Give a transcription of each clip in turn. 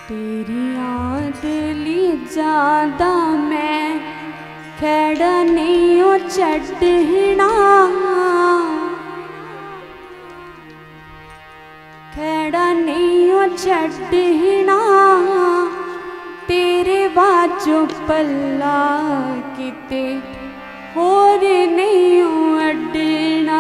तेरी याद ली ज्यादा मैं खेड़ा नहीं हो छड़ना, खेड़ा नहीं हो छड़ना, तेरे बाजू पल्ला किते होर नहीं हो अड्डना।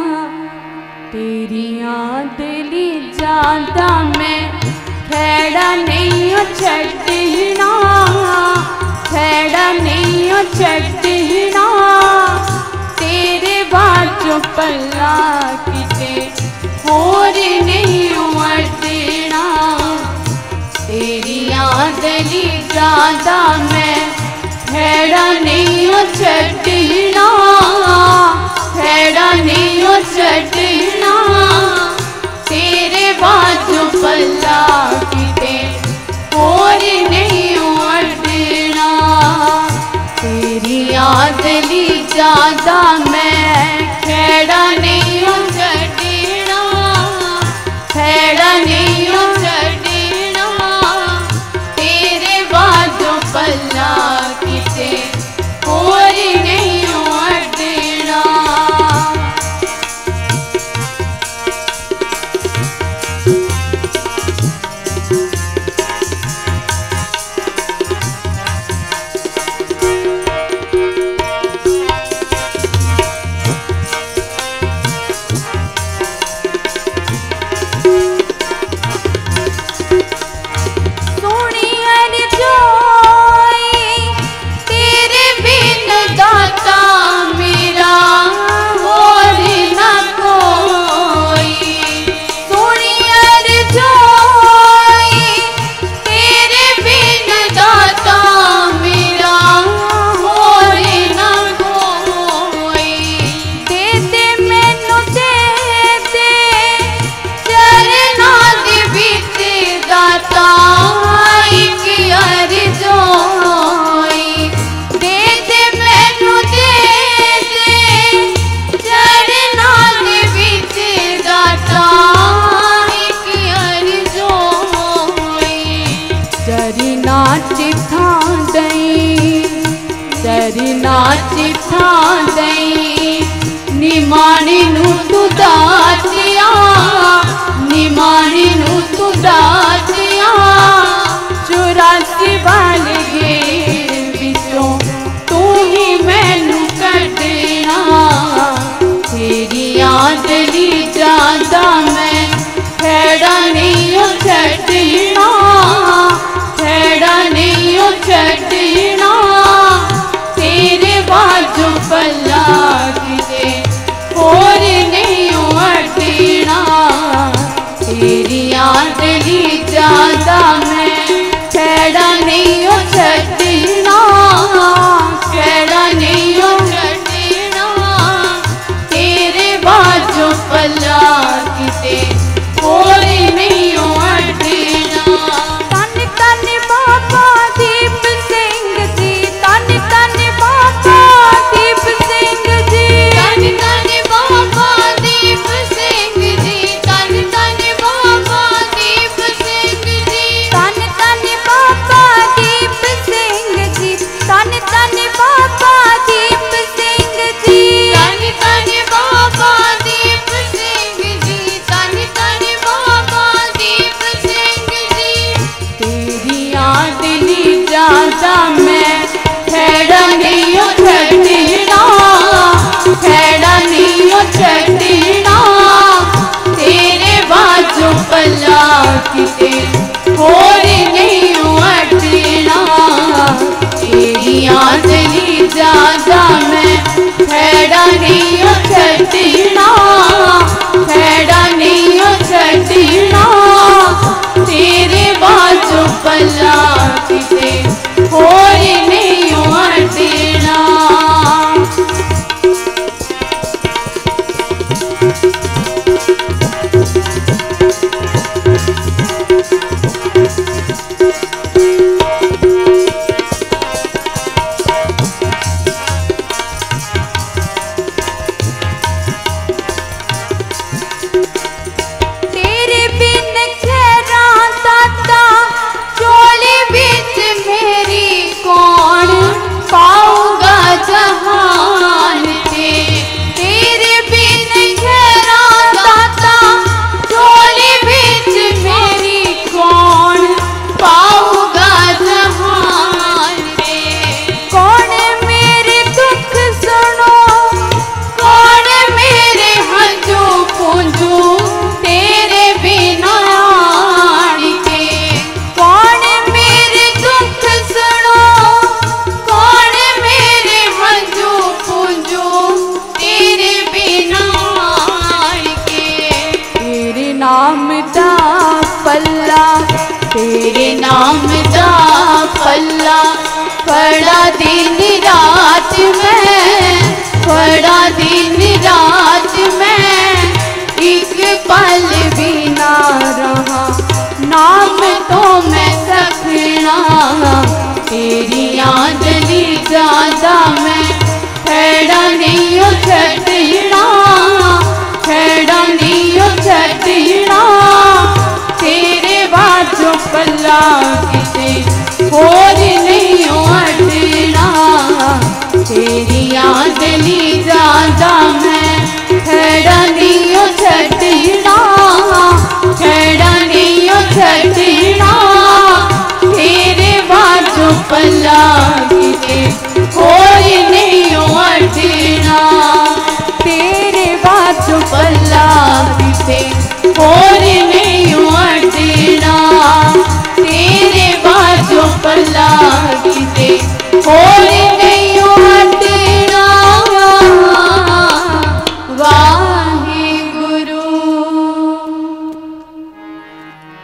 तेरी याद ली ज्यादा मैं खेड़ा नहीं हो छड़ना, खेड़ा नहीं हो छड़ना, तेरे बाजू पल्ला किते होर नहीं हो अड्डना। तेरी याद ली ज्यादा मैं खेड़ा नहीं हो छड़ना, खेड़ा नहीं हो छड़ना, तेरे बाजू पल्ला किते होर नहीं हो अड्डना। तेरी याद ली ज्यादा मैं खेड़ा नहीं हो छड़ना, खेड़ा नहीं हो छड़ना, तेरे बाजू पल्ला किते होर नहीं हो अड्डना। नाच थां दई निमाणी नू तू दातिया, निमाणी नू तू दातिया, 84 बाल गे विचों तू ही मैनू कढना। तेरी याद ली ज्यादा मैं खेड़ा नहीं हो छड़ना, खेड़ा नहीं हो छड़ना, तेरे बाजू पल्ला किते होर नहीं हो अड्डना। तेरी याद ली ज्यादा मैं खेड़ा नहीं हो छड़ना, खेड़ा नहीं हो छड़ना, तेरे बाजू पल्ला किते होर नहीं हो अड्डना। तन तन बाबा दीप सिंह जी, तन तन बाबा दीप सिंह जी, तन तन बाबा दीप सिंह जी, तन तन बाबा दीप सिंह जी, तन तन बाबा दीप सिंह जी, तन तन बाबा दीप सिंह जी, तन तन बाबा दीप सिंह जी, तन तन बाबा दीप सिंह जी। तेरी याद ली ज्यादा मैं खेड़ा नहीं हो छड़ना, खेड़ा नहीं हो छड़ना, तेरे बाजू पल्ला किते होर नहीं हो अड्डना। तेरी याद ली ज्यादा मैं खेड़ा नहीं हो छड़ना, खेड़ा नहीं हो छड़ना, तेरे बाजू पल्ला किते होर नहीं हो अड्डना। तेरे नाम दा पल्ला फड़ा दिन रात मैं, फड़ा दिन रात मैं, एक पल भी ना रहा नाम तो मैं सखना। तेरी याद नी ज्यादा मैं खैड़ा नहीं ओ छड़ना, खैड़ा नहीं ओ छड़ना। तेरे बाद जो पल्ला किते होर नहीं ओ हटना। तेरी याद नी ज्यादा मैं खैड़ा नहीं ओ छड़ना, खैड़ा